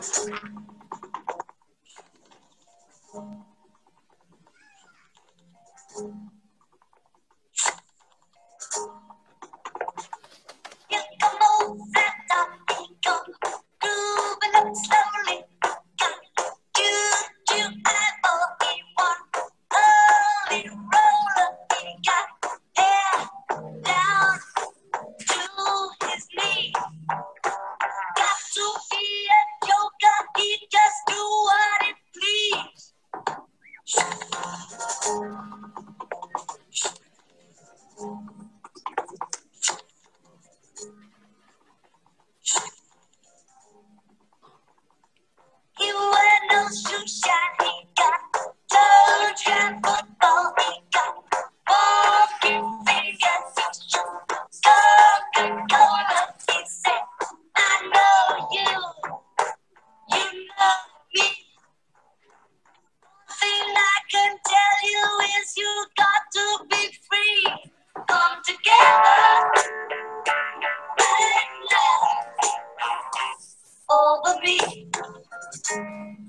You can move that top, go grooving up slowly. Got you, only roller. He got hair down to his knee. Got to be a joker, he just do what he please. He wear no shoeshine, he got toe jam football, he got walking fingers, Coca-Cola, he said, I know you know me. Thing I can tell you is you got to be free. Come together and love over me.